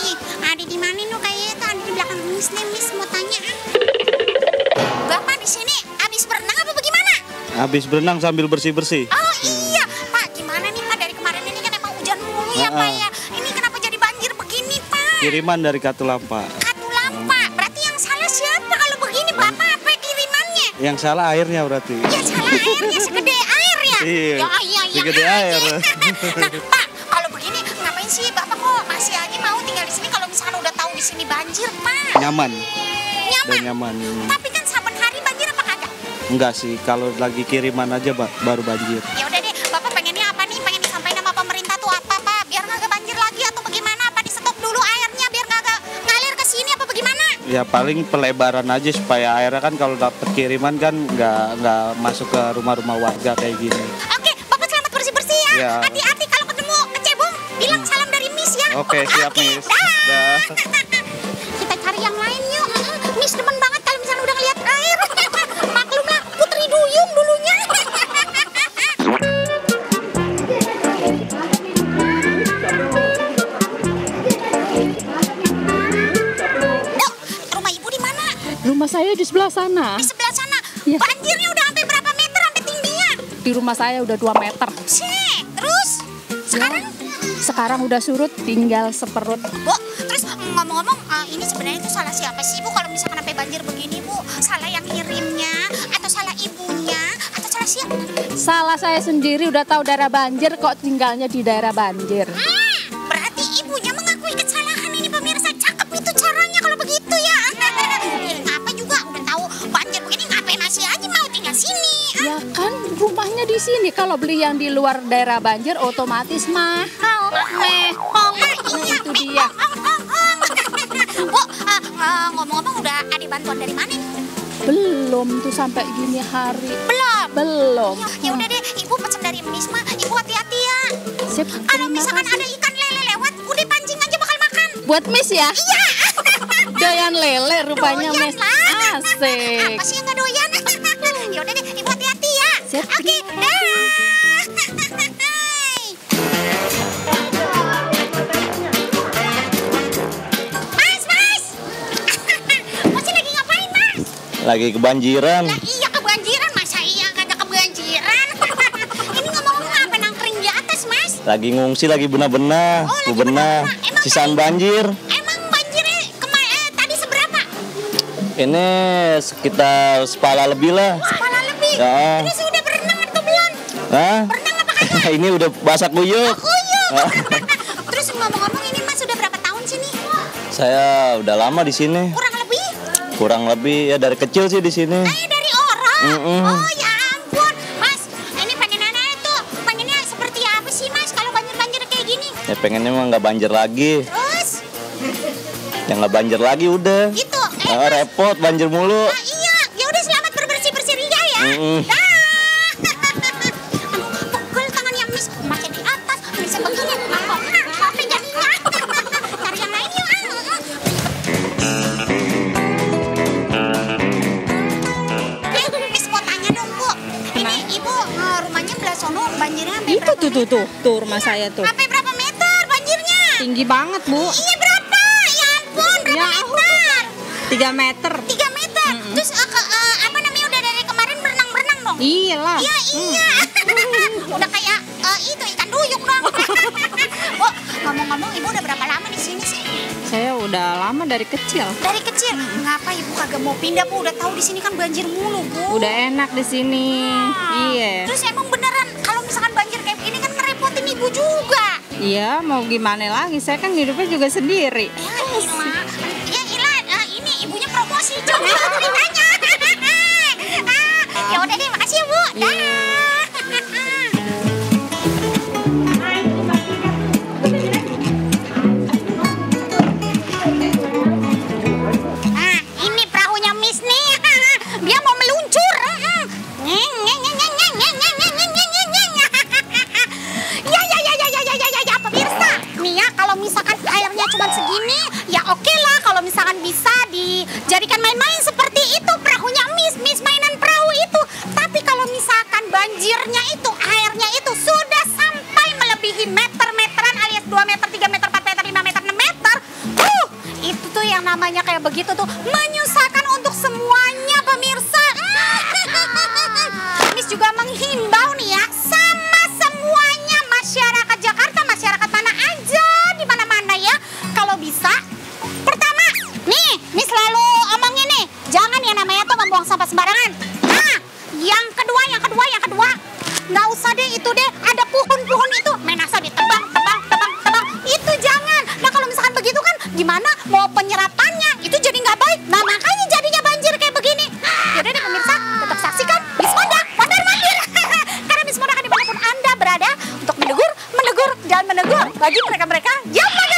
nih. Ada di mana nih kayaknya itu ada di belakang Miss nih, Miss mau tanya. Bapak di sini habis berenang apa bagaimana? Habis berenang sambil bersih-bersih. Oh iya, Pak. Gimana nih Pak, dari kemarin ini kan emang hujan mulu ya Pak ya. Ini kenapa jadi banjir begini Pak? Kiriman dari Katulampa. Katulampa. Berarti yang salah siapa kalau begini Bapak apa kirimannya? Yang salah airnya berarti. Ya salah airnya segede air ya. Iya, Ya iya segede aja. air. Nah Pak, kalau begini ngapain sih Bapak kok masih aja mau tinggal di sini kalau misalkan udah tahu di sini banjir Pak? Nyaman. Nyaman. Dan nyaman. Tapi kan saben hari banjir apa kagak? Enggak sih, kalau lagi kiriman aja baru banjir. Ya udah deh, Bapak pengennya apa nih? Pengen disampaikan sama pemerintah tuh apa Pak? Biar nggak banjir lagi atau bagaimana? Apa di stop dulu airnya biar nggak ngalir ke sini apa bagaimana? Ya paling pelebaran aja supaya airnya kan kalau dapet kiriman kan nggak masuk ke rumah-rumah warga kayak gini. Oke, Bapak selamat bersih-bersih ya. Ya. Hati-hati kalau ketemu kecebong, bilang salam dari Miss ya. Oke, siap Miss. Dah. Kita cari yang lain yuk. Miss demen banget kalau misalnya udah ngeliat air. Maklumlah Putri Duyung dulunya. Dok, rumah ibu di mana? Rumah saya di sebelah sana. Di sebelah sana. Iya. Banjirnya udah sampai berapa meter sampai tingginya? Di rumah saya udah 2 meter. Sih, terus sekarang Sekarang udah surut, tinggal seperut. Bu, terus ngomong-ngomong, ini sebenarnya itu salah siapa sih Bu kalau misalkan sampai banjir begini Bu? Salah yang ngirimnya, atau salah ibunya, atau salah siapa? Salah saya sendiri, udah tahu daerah banjir kok tinggalnya di daerah banjir. Berarti ibunya mengakui kesalahan ini pemirsa. Cakep itu caranya kalau begitu ya. Ya ngapa juga udah tahu banjir begini ngapain masih aja mau tinggal sini? Ya kan rumahnya di sini. Kalau beli yang di luar daerah banjir otomatis mahal. Mehong. Iya, Itu dia. Bu, ngomong-ngomong udah ada bantuan dari mana? Belum tuh sampai gini hari. Belum. Belum. Ya udah deh, ibu pesan dari Miss mah. Ibu hati-hati ya. Sip, Kalau terima misalkan kasih. ada ikan lele lewat, udah pancing aja bakal makan. Buat Miss ya? Iya. Doyan lele rupanya Doyan Miss. lah. Asik. Apa sih yang nggak doyan? Ya udah deh, ibu hati-hati ya. Siap, Oke, terima dah. Mas, Mas. Masih lagi ngapain, Mas? Lagi kebanjiran. Lah iya kebanjiran, masa iya kagak kebanjiran? Ini ngomong-ngomong apa nangkring di atas, Mas? Lagi ngungsi, lagi benah-benah. Oh, lagi Bebenah. benah-benah. Emang Sisaan banjir. Emang banjirnya tadi seberapa? Ini sekitar sepala lebih lah. Kepala lebih. Ya. Terus udah berenang atau belum? Hah? Berenang apa kagak? Ini udah basah kuyuk. Kuyuk. Terus ngomong-ngomong ini Mas udah berapa tahun sih nih? Saya udah lama di sini. Kurang lebih? Ya dari kecil sih di sini. Dari orang? Mm-mm. Oh ya ampun. Mas, ini pengenannya itu pengennya seperti apa sih Mas kalau banjir-banjir kayak gini? Ya pengennya mah nggak banjir lagi. Terus? Ya nggak banjir lagi udah. Gitu. Repot banjir mulu. Iya. Ya udah selamat berbersih-bersih ria ya. Mm-mm. Dah. Aduh, pukul tangannya Miss. Masih di atas. Bisa begini. Apa jadinya? Cari yang lain yuk. Miss mau tanya dong Bu. Ini Ibu rumahnya belah sono banjirnya sampai Itu berapa tuh rumah saya tuh. Sampai berapa meter banjirnya? Tinggi banget, Bu. Iya berapa? Ya ampun, berapa Ya, meter? 3 meter. 3 meter. Terus apa namanya udah dari kemarin berenang-berenang dong? Iya lah. Iya, iya. Udah kayak itu ikan duyung dong. Bu, ngomong-ngomong Ibu udah berapa lama di sini sih? Saya udah lama dari kecil. Dari kecil. Ngapa Ibu kagak mau pindah Bu? Udah tahu di sini kan banjir mulu, Bu. Udah enak di sini. Iya. Terus emang beneran kalau misalkan banjir kayak begini kan ngerepotin Ibu juga. Iya, mau gimana lagi? Saya kan hidupnya juga sendiri. Ya ilah, ini ibunya promosi coba ceritanya. Ya udah deh, makasih ya Bu. Dah. Nah, ini perahunya Miss nih. Dia mau meluncur. Ya, pemirsa. Nih ya, kalau misalkan airnya cuma segini, ya oke lah. Kalau misalkan bisa dijadikan main-main seperti itu perahunya Miss mainan perahu itu. Tapi kalau misalkan banjirnya itu, airnya itu sudah sampai melebihi meter-meteran alias 2 meter, 3 meter, 4 meter, 5 meter, 6 meter. itu yang namanya kayak begitu tuh menyusahkan untuk semuanya pemirsa. Miss juga menghimbau nih ya sama semuanya masyarakat Jakarta, masyarakat mana aja di mana-mana ya. Kalau bisa, pertama, nih Miss selalu omongin nih, jangan yang namanya tuh membuang sampah sembarangan. Nah, yang kedua, nggak usah deh itu deh ada pohon-pohon itu main asal ditebang, tebang, itu jangan. Nah kalau misalkan begitu kan gimana mau penyerapannya itu jadi nggak baik. Nah makanya jadinya banjir kayak begini. Yaudah deh pemirsa, tetap saksikan Miss Moda Mondar Mandir. Karena Miss Moda akan dimanapun Anda berada untuk menegur dan menegur bagi mereka-mereka yang